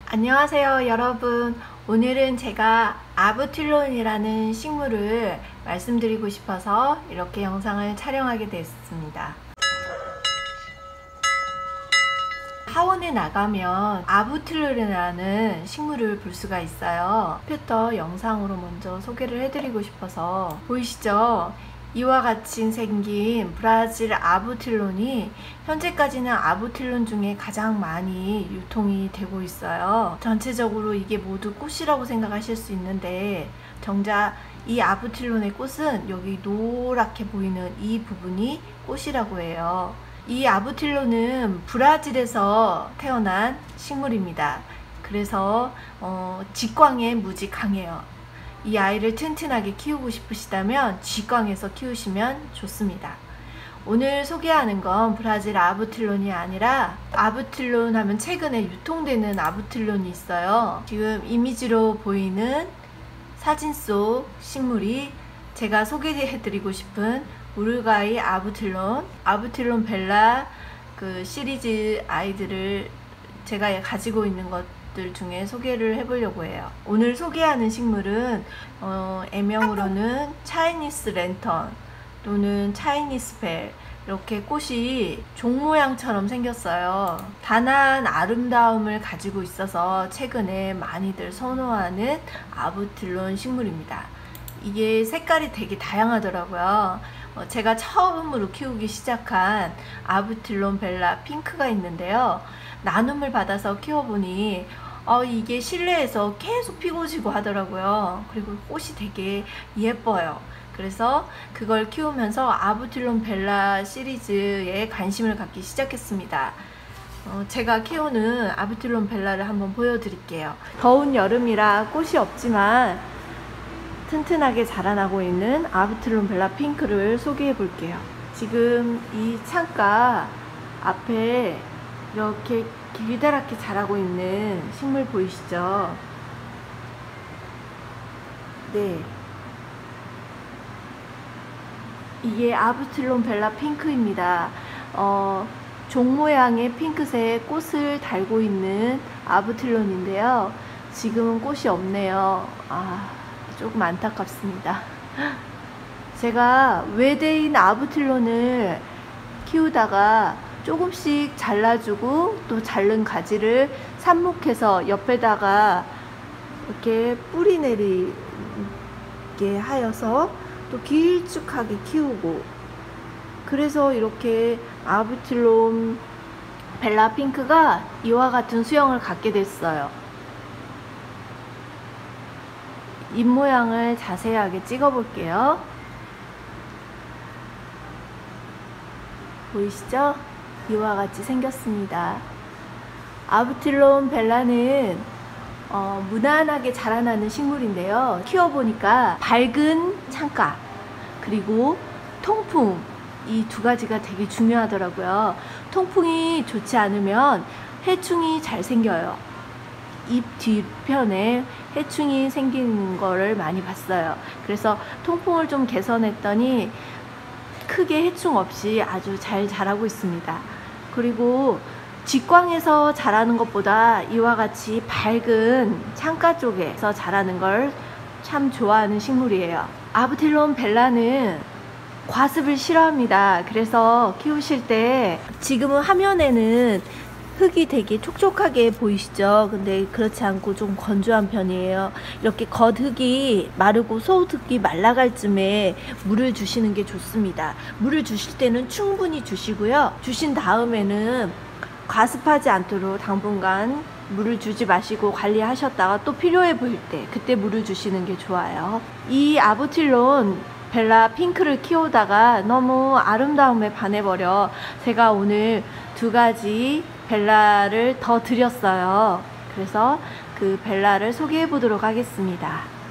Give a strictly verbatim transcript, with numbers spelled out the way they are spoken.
안녕하세요 여러분. 오늘은 제가 아부틸론이라는 식물을 말씀드리고 싶어서 이렇게 영상을 촬영하게 됐습니다. 하원에 나가면 아부틸론이라는 식물을 볼 수가 있어요. 컴퓨터 영상으로 먼저 소개를 해드리고 싶어서, 보이시죠? 이와 같이 생긴 브라질 아부틸론이 현재까지는 아부틸론 중에 가장 많이 유통이 되고 있어요. 전체적으로 이게 모두 꽃이라고 생각하실 수 있는데, 정작 이 아부틸론의 꽃은 여기 노랗게 보이는 이 부분이 꽃이라고 해요. 이 아부틸론은 브라질에서 태어난 식물입니다. 그래서 어, 직광에 무지 강해요. 이 아이를 튼튼하게 키우고 싶으시다면 직광에서 키우시면 좋습니다. 오늘 소개하는 건 브라질 아부틸론이 아니라, 아부틸론 하면 최근에 유통되는 아부틸론이 있어요. 지금 이미지로 보이는 사진 속 식물이 제가 소개해드리고 싶은 우루과이 아부틸론, 아부틸론 벨라 그 시리즈 아이들을 제가 가지고 있는 것 중에 소개를 해보려고 해요. 오늘 소개하는 식물은 어, 애명으로는 차이니스 랜턴 또는 차이니스 벨, 이렇게 꽃이 종 모양처럼 생겼어요. 단아한 아름다움을 가지고 있어서 최근에 많이들 선호하는 아부틸론 식물입니다. 이게 색깔이 되게 다양하더라고요. 어, 제가 처음으로 키우기 시작한 아부틸론 벨라 핑크가 있는데요. 나눔을 받아서 키워보니 어, 이게 실내에서 계속 피고 지고 하더라고요. 그리고 꽃이 되게 예뻐요. 그래서 그걸 키우면서 아부틸론 벨라 시리즈에 관심을 갖기 시작했습니다. 어, 제가 키우는 아부틸론 벨라를 한번 보여드릴게요. 더운 여름이라 꽃이 없지만 튼튼하게 자라나고 있는 아부틸론 벨라 핑크를 소개해 볼게요. 지금 이 창가 앞에 이렇게 길다랗게 자라고 있는 식물 보이시죠? 네, 이게 아부틸론 벨라 핑크입니다. 어, 종 모양의 핑크색 꽃을 달고 있는 아부틸론인데요. 지금은 꽃이 없네요. 아, 조금 안타깝습니다. 제가 외대인 아부틸론을 키우다가 조금씩 잘라주고 또 자른 가지를 삽목해서 옆에다가 이렇게 뿌리 내리게 하여서 또 길쭉하게 키우고, 그래서 이렇게 아부틸론 벨라 핑크가 이와 같은 수영을 갖게 됐어요. 잎 모양을 자세하게 찍어 볼게요. 보이시죠? 이와 같이 생겼습니다. 아부틸론 벨라는 어, 무난하게 자라나는 식물인데요. 키워보니까 밝은 창가 그리고 통풍, 이 두 가지가 되게 중요하더라고요. 통풍이 좋지 않으면 해충이 잘 생겨요. 잎 뒤편에 해충이 생기는 거를 많이 봤어요. 그래서 통풍을 좀 개선했더니 크게 해충 없이 아주 잘 자라고 있습니다. 그리고 직광에서 자라는 것보다 이와 같이 밝은 창가 쪽에서 자라는 걸 참 좋아하는 식물이에요. 아부틸론 벨라는 과습을 싫어합니다. 그래서 키우실 때, 지금은 화면에는 흙이 되게 촉촉하게 보이시죠? 근데 그렇지 않고 좀 건조한 편이에요. 이렇게 겉흙이 마르고 속흙이 말라갈 쯤에 물을 주시는 게 좋습니다. 물을 주실 때는 충분히 주시고요. 주신 다음에는 과습하지 않도록 당분간 물을 주지 마시고 관리하셨다가 또 필요해 보일 때 그때 물을 주시는 게 좋아요. 이 아부틸론 벨라 핑크를 키우다가 너무 아름다움에 반해버려 제가 오늘 두 가지 벨라를 더 드렸어요. 그래서 그 벨라를 소개해 보도록 하겠습니다.